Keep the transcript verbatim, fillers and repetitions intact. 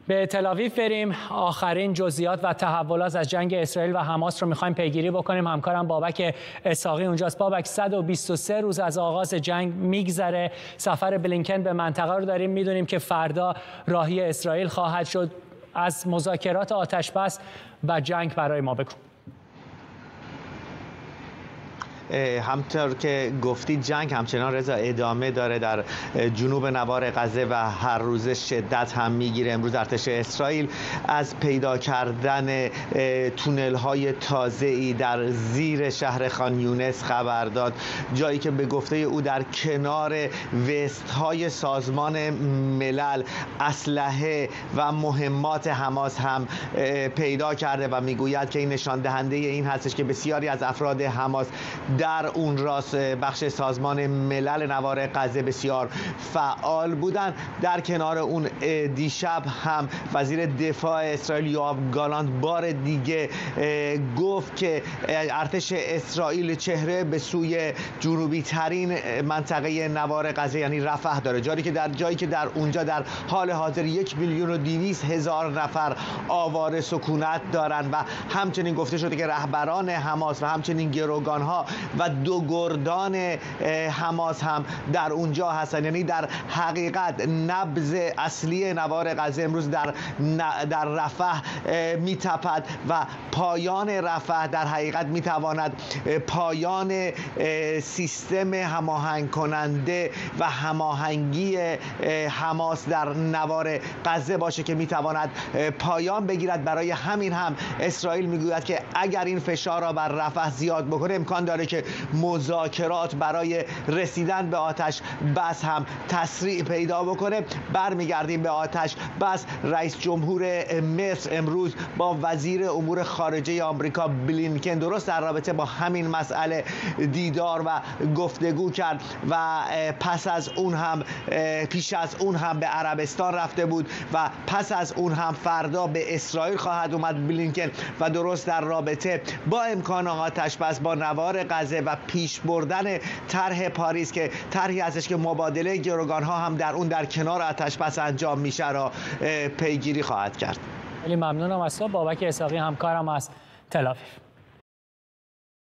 به تل‌آویو بریم. آخرین جزئیات و تحولات از جنگ اسرائیل و حماس رو می‌خوایم پیگیری بکنیم. همکارم بابک اسحاقی اونجاست. بابک، صد و بیست و سه روز از آغاز جنگ میگذره. سفر بلینکن به منطقه رو داریم. میدونیم که فردا راهی اسرائیل خواهد شد. از مذاکرات آتش‌بس و جنگ برای ما بگو. همطور که گفتی جنگ همچنان رضا ادامه داره در جنوب نوار غزه و هر روز شدت هم میگیره. امروز ارتش اسرائیل از پیدا کردن تونل های تازه‌ای در زیر شهر خان یونس خبر داد، جایی که به گفته او در کنار وست های سازمان ملل اسلحه و مهمات حماس هم پیدا کرده و میگوید که این نشان دهنده این هستش که بسیاری از افراد حماس در اون راست بخش سازمان ملل نوار غزه بسیار فعال بودند. در کنار اون دیشب هم وزیر دفاع اسرائیل یوآو گالانت بار دیگه گفت که ارتش اسرائیل چهره به سوی جنوبی ترین منطقه نوار غزه یعنی رفح داره، جایی که در جایی که در اونجا در حال حاضر یک میلیون و دویست هزار نفر آواره سکونت دارن و همچنین گفته شده که رهبران حماس و همچنین گروگانها و دو گردان حماس هم در اونجا هستن. یعنی در حقیقت نبض اصلی نوار غزه امروز در در رفح میتپد و پایان رفح در حقیقت میتواند پایان سیستم هماهنگ کننده و هماهنگی حماس در نوار غزه باشه که میتواند پایان بگیرد. برای همین هم اسرائیل میگوید که اگر این فشار را بر رفح زیاد بکنه امکان داره که مذاکرات برای رسیدن به آتش بس هم تسریع پیدا بکنه. برمیگردیم به آتش بس. رئیس جمهور مصر امروز با وزیر امور خارجه آمریکا بلینکن درست در رابطه با همین مسئله دیدار و گفتگو کرد و پس از اون هم پیش از اون هم به عربستان رفته بود و پس از اون هم فردا به اسرائیل خواهد اومد بلینکن و درست در رابطه با امکان آتش بس با نوار غزه و پیش بردن طرح پاریس که طرحی هستش که مبادله گروگان‌ها هم در اون در کنار آتش بس انجام میشه را پیگیری خواهد کرد. خیلی ممنونم از تو بابک اسحاقی، همکارم از تل‌آویو.